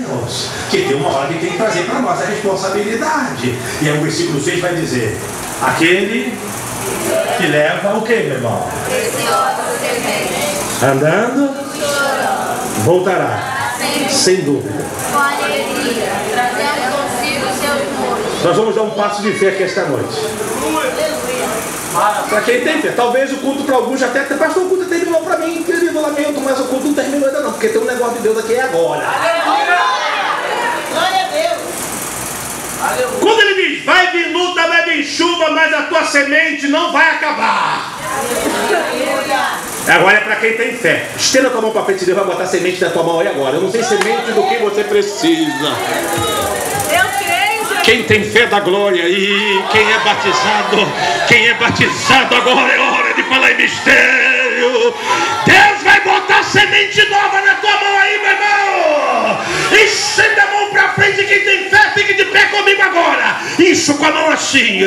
irmãos, que tem uma hora que tem que trazer para nós a responsabilidade. E aí o versículo 6 vai dizer: aquele que leva o que, meu irmão? Andando, voltará, sem dúvida. Com alegria, trazendo consigo seus mortos. Nós vamos dar um passo de fé aqui esta noite. Para quem tem fé, talvez o culto para alguns já até, pastor, o culto terminou para mim, querido, lamento, mas o culto não terminou ainda não, porque tem um negócio de Deus aqui agora. Glória a Deus. Quando ele diz, vai vir luta, vai vir chuva, mas a tua semente não vai acabar. Agora é para quem tem fé. Estenda tua mão para frente, Deus vai botar semente na tua mão aí agora. Eu não sei semente do que você precisa. Quem tem fé da glória aí, quem é batizado agora é hora de falar em mistério. Deus vai botar semente nova na tua mão aí, meu irmão. Estenda a mão pra frente, quem tem fé, fique de pé comigo agora. Isso, com a mão assim.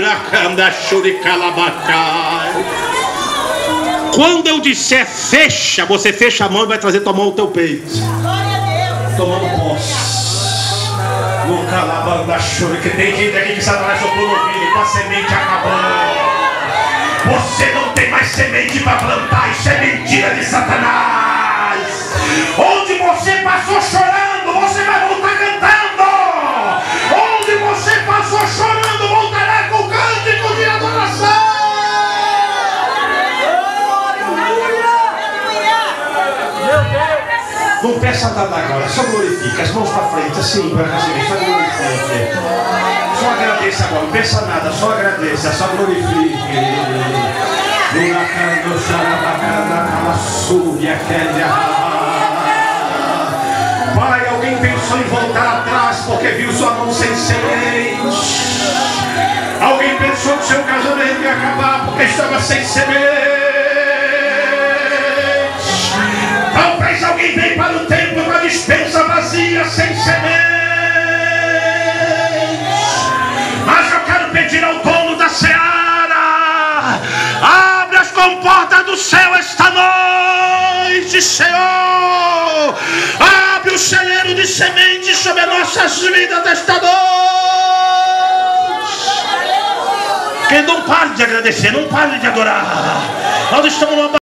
Quando eu disser fecha, você fecha a mão e vai trazer tua mão ao teu peito. Tomando posse. No calabanda chore, que tem gente aqui que Satanás soprou no ouvido, com a semente acabando. Você não tem mais semente para plantar, isso é mentira de Satanás. Onde você passou chorando, você vai voltar cantando. Onde você passou chorando, voltará com cântico de adoração. Não peça nada agora, só glorifique. As mãos para frente, assim, para receber, só glorifique. Só agradeça agora, não peça nada, só agradeça, só glorifique. Pai, alguém pensou em voltar atrás porque viu sua mão sem semente. Alguém pensou que seu casamento ia acabar porque estava sem semente. Talvez alguém veio para o templo com a despensa vazia, sem semente. Mas eu quero pedir ao dono da seara: abre as comportas do céu esta noite, Senhor. Abre o celeiro de sementes sobre as nossas vidas esta noite. Quem não pare de agradecer, não pare de adorar. Nós estamos numa